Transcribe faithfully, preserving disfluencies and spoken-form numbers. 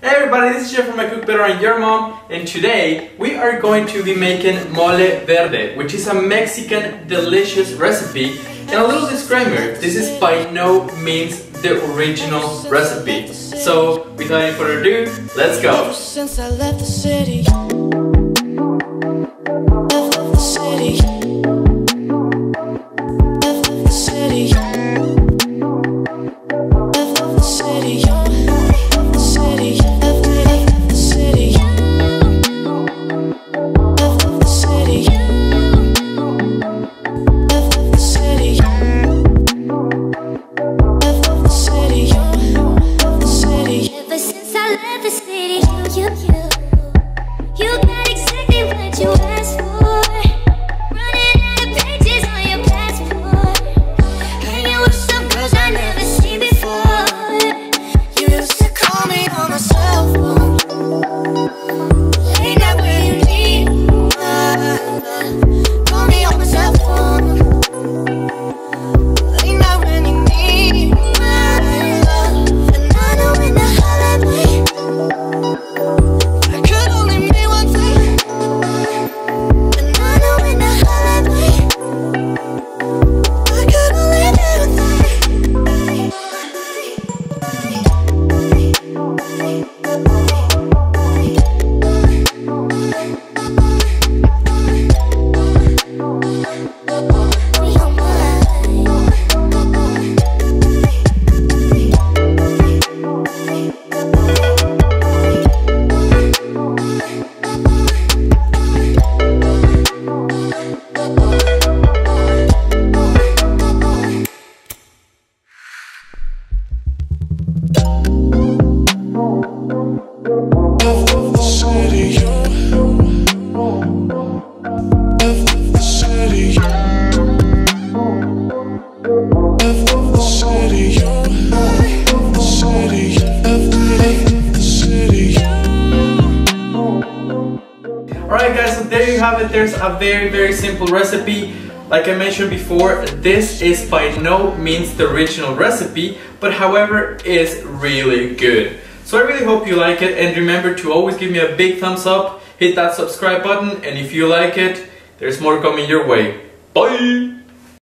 Hey everybody, this is Jeff from My Cook Better and Your Mom, and today we are going to be making mole verde, which is a Mexican delicious recipe. And a little disclaimer, this is by no means the original recipe. So without any further ado, let's go. Ever since I left the city, left the city, left the city, left the city, left the city, left the city, left the city, left the city, left the city, left the city. Ever since I left the city, you, you, you, you got exactly what you asked for. Running out of pages on your passport. Hanging with some girls I never seen before. You used to call me on my cell phone. Ain't that where you need me? Call me on my cell phone. Ain't that when you need my love? And I know when the hell I wait, I could only mean one thing. And I know when the hell I wait, I could only mean one thing. Alright guys, so there you have it. There's a very very simple recipe. Like I mentioned before, this is by no means the original recipe, but however is really good. So I really hope you like it, and remember to always give me a big thumbs up, hit that subscribe button, and if you like it, there's more coming your way. Bye!